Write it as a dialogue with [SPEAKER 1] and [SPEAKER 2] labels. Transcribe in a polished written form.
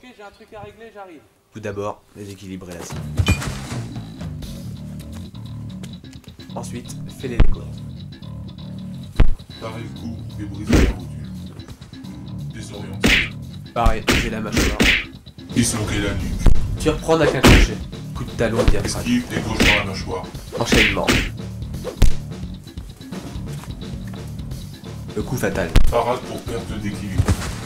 [SPEAKER 1] j'ai un truc à régler, j'arrive.
[SPEAKER 2] Tout d'abord, déséquilibrer la cible. Ensuite, fêler les côtes.
[SPEAKER 3] Parer le cou et briser la rotule. Désorienter.
[SPEAKER 2] Pareil, j'ai la mâchoire.
[SPEAKER 3] Disloquer la nuque.
[SPEAKER 2] Tu reprends avec un crochet. Coup de talon et diaphragme.
[SPEAKER 3] Esquive des gauches dans la mâchoire.
[SPEAKER 2] Enchaînement. Le coup fatal.
[SPEAKER 3] Parade pour perte d'équilibre.